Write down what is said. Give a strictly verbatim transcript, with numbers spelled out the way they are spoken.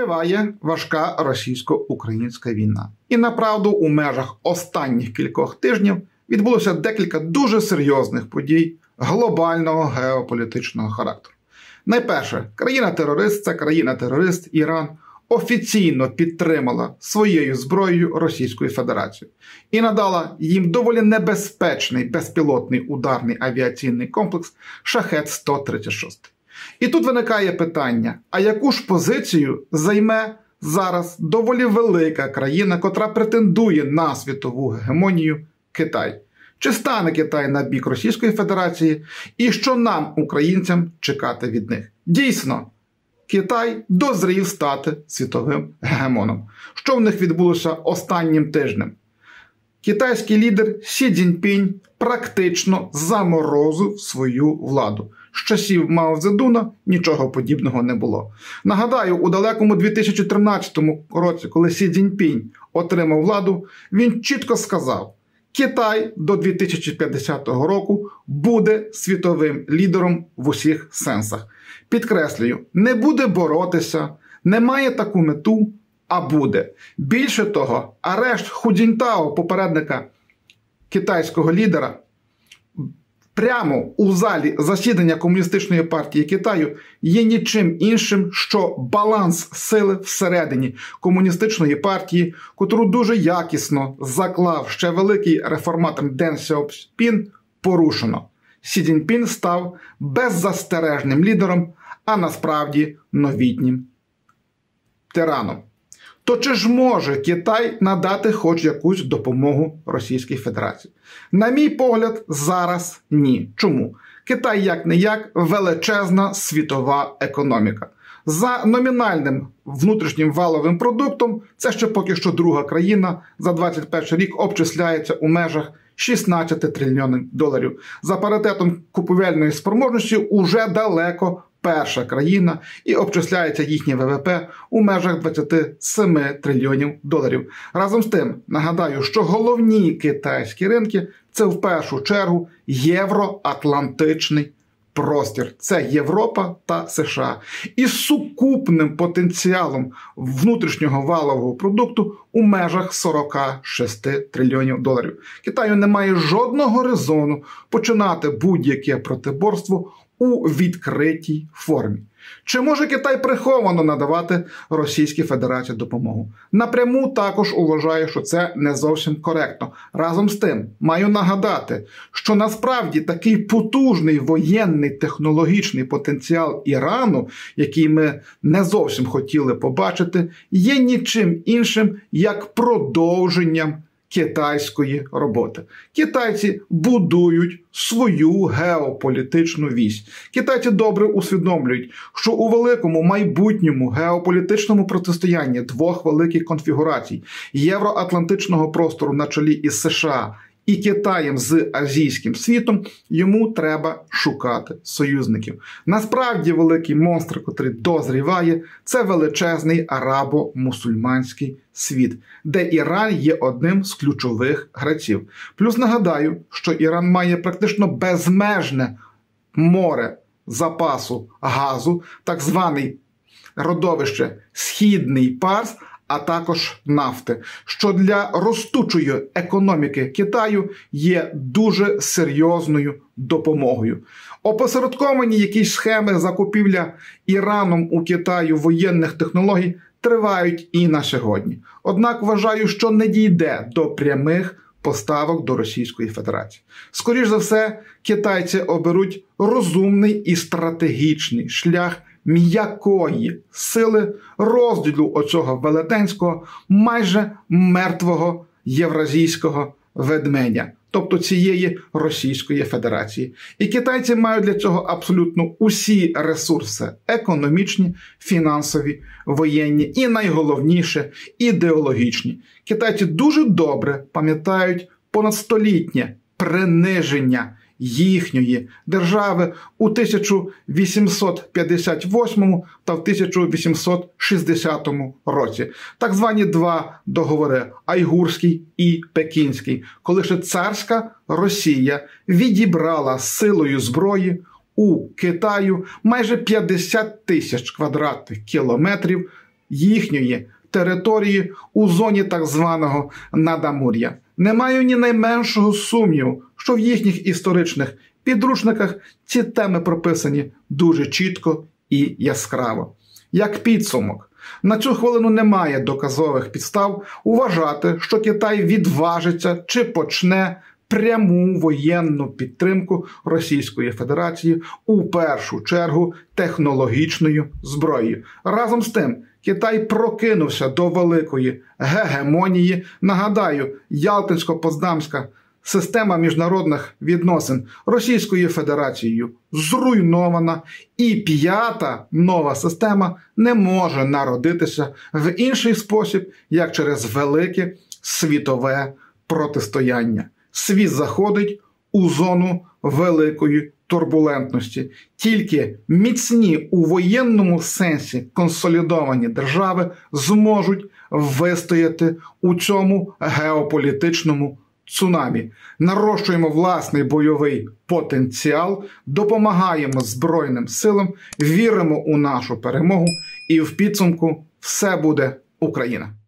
Триває важка російсько-українська війна. І направду у межах останніх кількох тижнів відбулося декілька дуже серйозних подій глобального геополітичного характеру. Найперше, країна-терорист, це країна-терорист Іран, офіційно підтримала своєю зброєю Російську Федерацію і надала їм доволі небезпечний безпілотний ударний авіаційний комплекс Шахед сто тридцять шість. І тут виникає питання, а яку ж позицію займе зараз доволі велика країна, котра претендує на світову гегемонію – Китай? Чи стане Китай на бік Російської Федерації і що нам, українцям, чекати від них? Дійсно, Китай дозрів стати світовим гегемоном. Що в них відбулося останнім тижнем? Китайський лідер Сі Цзіньпінь практично заморозив свою владу. З часів Мао Цзедуна нічого подібного не було. Нагадаю, у далекому дві тисячі тринадцятому році, коли Сі Цзіньпінь отримав владу, він чітко сказав: Китай до дві тисячі п'ятдесятого року буде світовим лідером в усіх сенсах. Підкреслюю, не буде боротися, не має таку мету, а буде. Більше того, арешт Ху Цзіньтао, попередника китайського лідера, прямо у залі засідання Комуністичної партії Китаю є нічим іншим, що баланс сили всередині Комуністичної партії, котру дуже якісно заклав ще великий реформатор Ден Сяопін, порушено. Сі Цзіньпін став беззастережним лідером, а насправді новітнім тираном. То чи ж може Китай надати хоч якусь допомогу Російській Федерації? На мій погляд, зараз ні. Чому? Китай як-не-як величезна світова економіка. За номінальним внутрішнім валовим продуктом, це ще поки що друга країна, за двадцять перший рік обчисляється у межах шістнадцять трильйонів доларів. За паритетом купівельної спроможності уже далеко перша країна і обчисляється їхнє ВВП у межах двадцять сім трильйонів доларів. Разом з тим, нагадаю, що головні китайські ринки – це в першу чергу євроатлантичний простір. Це Європа та США. І сукупним потенціалом внутрішнього валового продукту у межах сорок шість трильйонів доларів. Китаю немає жодного резону починати будь-яке протиборство у відкритій формі. Чи може Китай приховано надавати Російській Федерації допомогу? Напряму також вважаю, що це не зовсім коректно. Разом з тим, маю нагадати, що насправді такий потужний воєнний технологічний потенціал Ірану, який ми не зовсім хотіли побачити, є нічим іншим, як продовженням китайської роботи. Китайці будують свою геополітичну вісь. Китайці добре усвідомлюють, що у великому майбутньому геополітичному протистоянні двох великих конфігурацій – євроатлантичного простору на чолі із США і Китаєм з азійським світом, йому треба шукати союзників. Насправді великий монстр, котрий дозріває, це величезний арабо-мусульманський світ, де Іран є одним з ключових гравців. Плюс нагадаю, що Іран має практично безмежне море запасу газу, так званий родовище Східний Парс, а також нафти, що для ростучої економіки Китаю є дуже серйозною допомогою. Опосередковані якісь схеми закупівля Іраном у Китаю воєнних технологій тривають і на сьогодні. Однак вважаю, що не дійде до прямих поставок до Російської Федерації. Скоріш за все, китайці оберуть розумний і стратегічний шлях м'якої сили розділу оцього велетенського, майже мертвого євразійського ведмедя, тобто цієї Російської Федерації. І китайці мають для цього абсолютно усі ресурси – економічні, фінансові, воєнні і, найголовніше, ідеологічні. Китайці дуже добре пам'ятають понадстолітнє приниження їхньої держави у тисяча вісімсот п'ятдесят восьмому та в тисяча вісімсот шістдесятому році. Так звані два договори – Айгурський і Пекінський, коли ще царська Росія відібрала силою зброї у Китаю майже п'ятдесят тисяч квадратних кілометрів їхньої території у зоні так званого Надамур'я. Не маю ні найменшого сумніву, що в їхніх історичних підручниках ці теми прописані дуже чітко і яскраво. Як підсумок, на цю хвилину немає доказових підстав вважати, що Китай відважиться чи почне пряму воєнну підтримку Російської Федерації, у першу чергу технологічною зброєю. Разом з тим, Китай прокинувся до великої гегемонії. Нагадаю, Ялтинсько-Потсдамська система міжнародних відносин Російською Федерацією зруйнована, і п'ята нова система не може народитися в інший спосіб, як через велике світове протистояння. Світ заходить у зону великої турбулентності. Тільки міцні у воєнному сенсі консолідовані держави зможуть вистояти у цьому геополітичному цунамі. Нарощуємо власний бойовий потенціал, допомагаємо Збройним силам, віримо у нашу перемогу, і в підсумку все буде Україна.